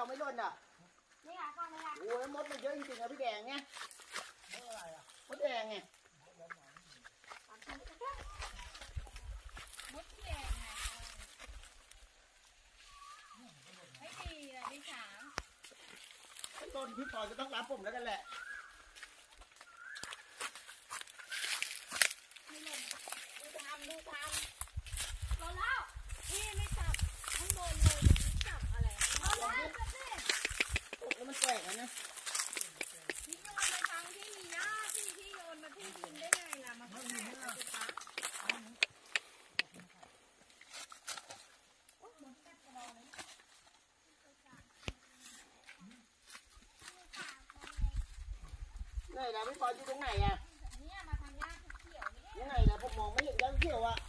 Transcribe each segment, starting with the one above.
เอาไม่ล่นอ่ะนี่ค่ะก้อนเลยค่ะโอ้ยมดมันเยอะจริงๆอะพี่แดงไงมดแดงไงมดแดงไงไม่ดีเลยพี่สามต้นพี่ปอยก็ต้องรับผมแล้วกันแหละดูทำรอแล้วพี่ไม่จับข้างบนเลยจับอะไรรอแล้วจับสิตกแล้วมันแตกนะพี่โยนมาทางที่มีหญ้าพี่โยนมาที่ดินได้ไงล่ะมันก็แตกสิคะนี่นะพี่ปอยอยู่ตรงไหนอ่ะเนี่ยมาทางหญ้าเขียวนี่ยังไงนะผมมองไม่เห็นหญ้าเขียวอ่ะ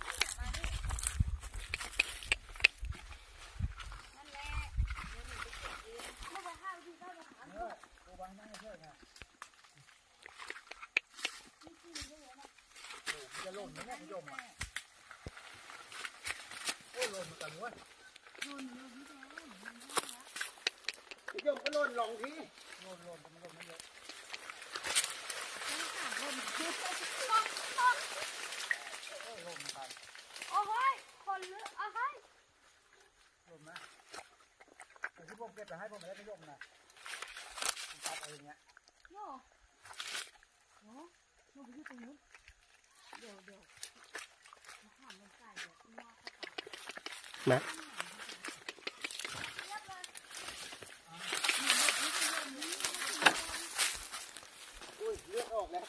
นั่นแหละเดี๋ยวหนูจะเก็บเองไม่ไปข้าวที่เข้ามาถามตัวบางนั่งเฉยๆนะจะหล่นไหมเนี่ยพี่โยมอ่ะโอ้ยหล่นเหมือนกันเว้ยพี่โยมก็หล่นลงทีหล่นแต่มันหล่นไม่เยอะหล่นกันโอ้โหคนเลือโอ้โหหล่นไหมแต่ที่ผมเก็บไปให้ผมไม่ได้พี่โยมนะผมตัดเอาอย่างเงี้ยโย่โย่โย่ไปที่ตรงนู้นเดี๋ยวถามมันใส่เดี๋ยวพี่ว่าเข้าไปนะอุ้ยเลือดออกแล้ว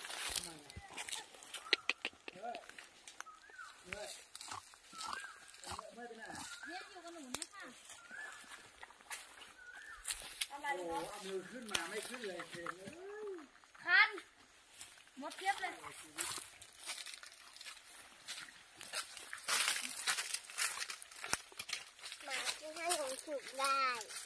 ไม่เป็นไรเรียกอยู่กับหนูเนี่ยค่ะอะไรโอ้เอามือขึ้นมาไม่ขึ้นเลยเพลงคันหมดเทียบเลยหมาที่ให้หนูฉุกได้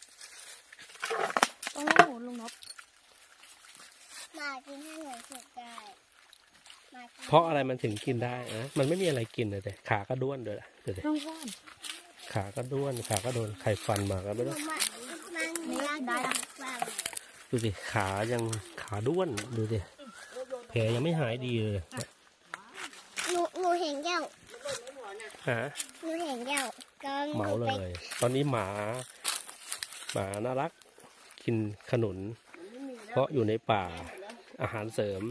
โอ้โหลุงนบหมาที่ให้หนูฉุกได้เพราะอะไรมันถึงกินได้นะมันไม่มีอะไรกินเลยแต่ขาก็ด้วนด้วยเดี๋ยวต้องว่านขาก็ด้วนขาก็โดนไข่ฟันมาก็ไม่รู้ไม่ได้ดูสิขายังขาด้วนดูสิแผลยังไม่หายดีเลยหนูเห็นเจ้าฮะหนูเห็นเจ้าเมาเลย ตอนนี้หมาน่ารักกินขนุนเพราะอยู่ในป่าอาหารเสริม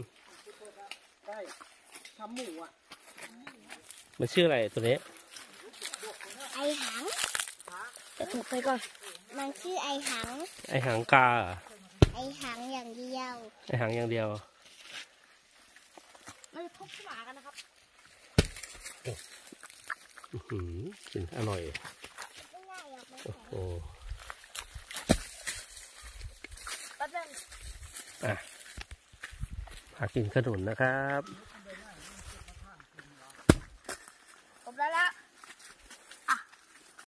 ทำหมูอ่ะมันชื่ออะไรตัวนี้ไอหังจะถูกไปก่อนมันชื่อไอหังกาไอหังอย่างเดียวไอหังอย่างเดียวเราจะทุบหมากันนะครับกินอร่อยโอ้โหแป๊บนึงพากินขนุนนะครับ